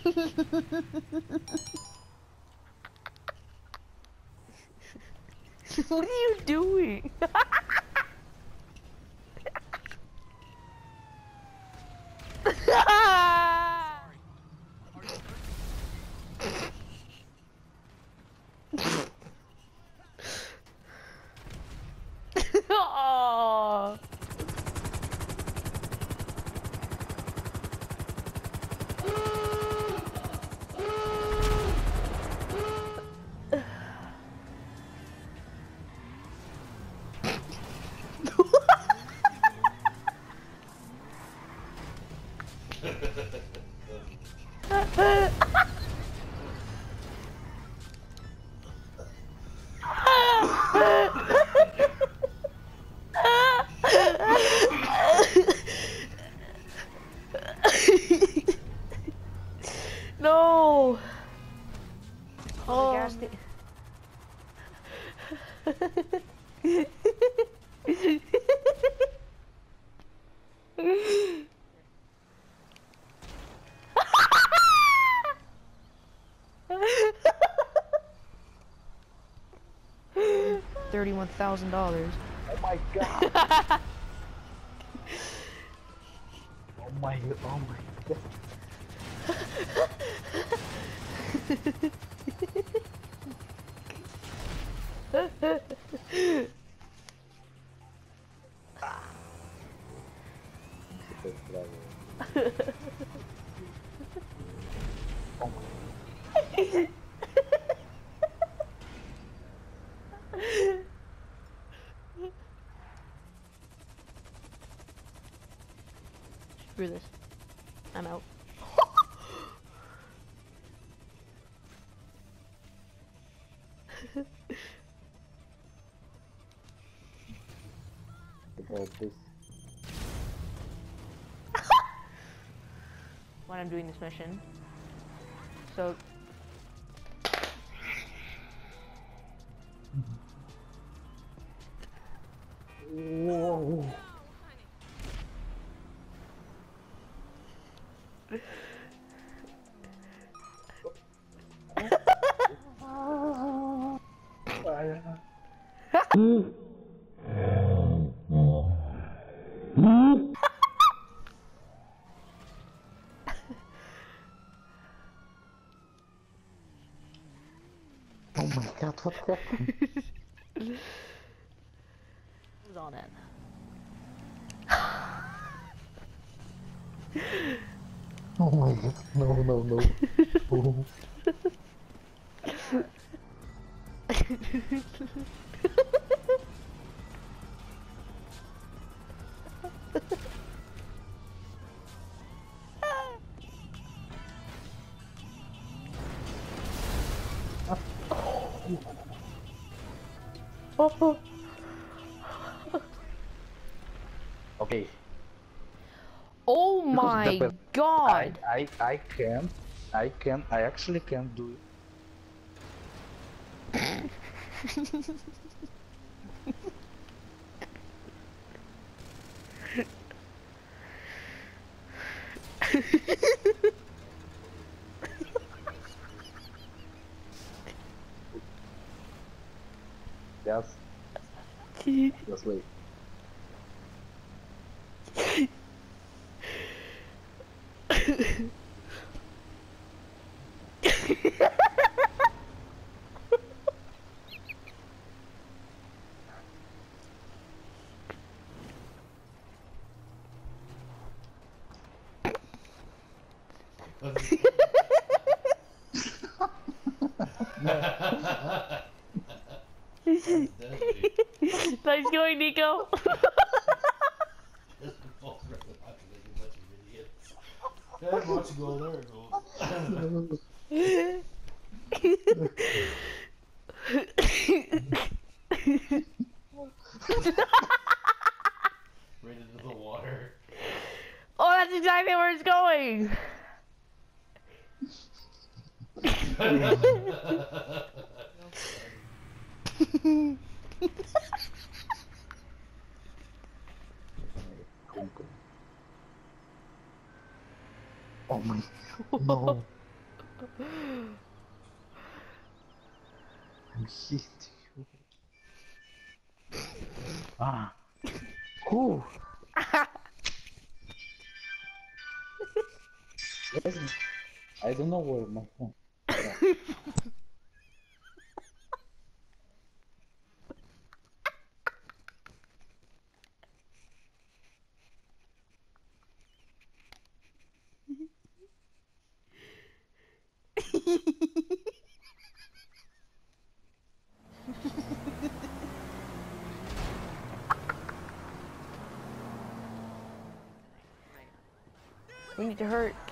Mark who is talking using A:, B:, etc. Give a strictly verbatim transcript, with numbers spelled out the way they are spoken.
A: What are you doing? Oh. No. Oh. Thirty-one thousand dollars.
B: Oh my god! Oh my, oh my god. Oh my.
A: Screw this. I'm out.
B: About this.
A: When I'm doing this mission. So
B: Whoa. Oh my god, what happened?
A: who's on it?
B: Oh my god, no, no, no. Oh.
A: Oh.
B: Okay.
A: Oh my
B: Because
A: god!
B: I, I, I can, I can, I actually can do it. Yes. Just wait.
A: Nice going, Nico.
C: Hey, watch it go, there it goes. Right into the water.
A: Oh, that's exactly where it's going.
B: Oh my, no. I hit you. Ah. Who? Yes, I don't know where my phone.
A: We need to hurt.